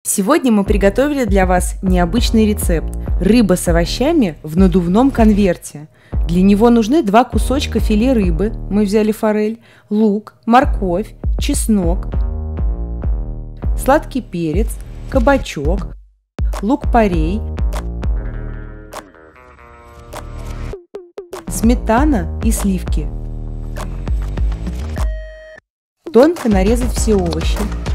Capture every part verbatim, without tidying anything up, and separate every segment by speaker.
Speaker 1: Сегодня мы приготовили для вас необычный рецепт – рыба с овощами в надувном конверте. Для него нужны два кусочка филе рыбы, мы взяли форель, лук, морковь, чеснок, сладкий перец, кабачок, лук-порей, сметана и сливки. Тонко нарезать все овощи.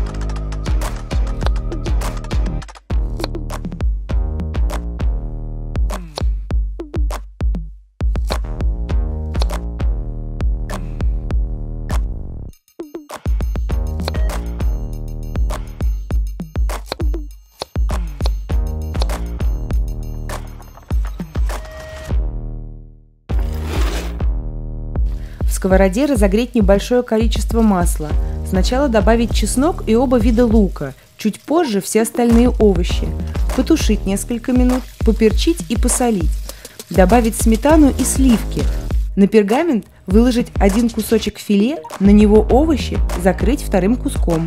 Speaker 1: В сковороде разогреть небольшое количество масла. Сначала добавить чеснок и оба вида лука, чуть позже все остальные овощи. Потушить несколько минут, поперчить и посолить. Добавить сметану и сливки. На пергамент выложить один кусочек филе, на него овощи, закрыть вторым куском.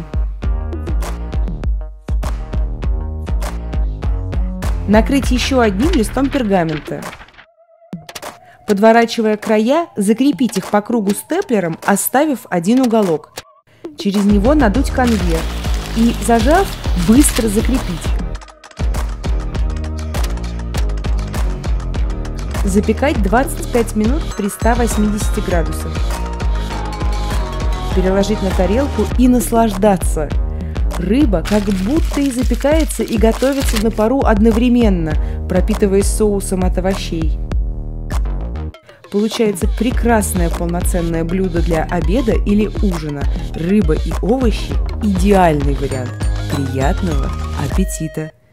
Speaker 1: Накрыть еще одним листом пергамента. Подворачивая края, закрепить их по кругу степлером, оставив один уголок. Через него надуть конверт и, зажав, быстро закрепить. Запекать двадцать пять минут при ста восьмидесяти градусах. Переложить на тарелку и наслаждаться. Рыба как будто и запекается, и готовится на пару одновременно, пропитываясь соусом от овощей. Получается прекрасное полноценное блюдо для обеда или ужина. Рыба и овощи – идеальный вариант. Приятного аппетита!